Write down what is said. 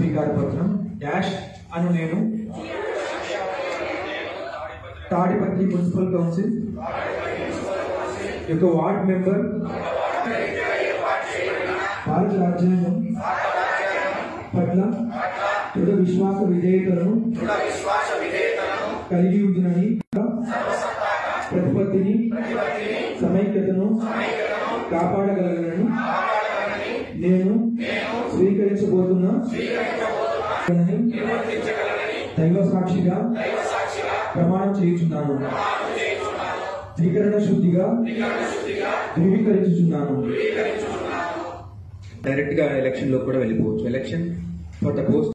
స్వీకార పత్రం డాష్ అను నేను తాడిపత్రి మున్సిపల్ కౌన్సిల్ యొక్క వార్డ్ మెంబర్ భారత రాజ్యాంగం పట్ల దృఢ విశ్వాస విధేయతలను కలిగి ఉందని ప్రతిపత్తిని సమైక్యతను కాపాడగలనని నేను స్వీకరించబోతున్న దైవ సాక్షిగా ప్రమాణం చేయుచున్నాను. త్రికరణ శుద్ధిగా ధృవీకరించుచున్నాను. డైరెక్ట్ గా ఎలక్షన్ లో కూడా వెళ్ళిపోవచ్చు. Election for the post